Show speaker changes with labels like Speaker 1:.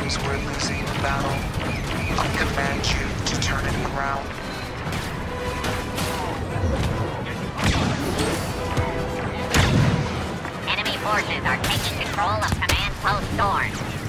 Speaker 1: knows we're losing the battle. I'll command you to turn it around.
Speaker 2: Enemy forces are taking control of Command Post Thorn.